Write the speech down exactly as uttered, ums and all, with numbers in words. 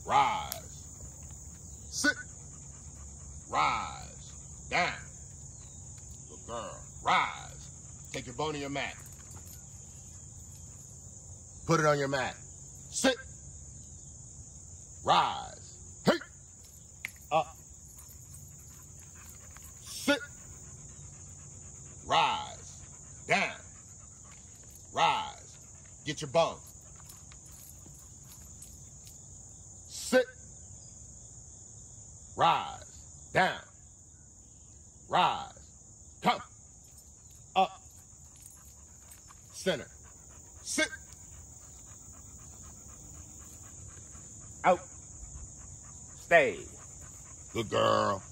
Rise. Sit. Rise. Down. Good girl. Rise. Take your bone to your mat. Put it on your mat. Sit. Rise. Hey. Up. Sit. Rise. Down. Rise. Get your bone. Sit. Rise. Down. Rise. Come. Up. Center. Sit. Out. Stay. Good girl.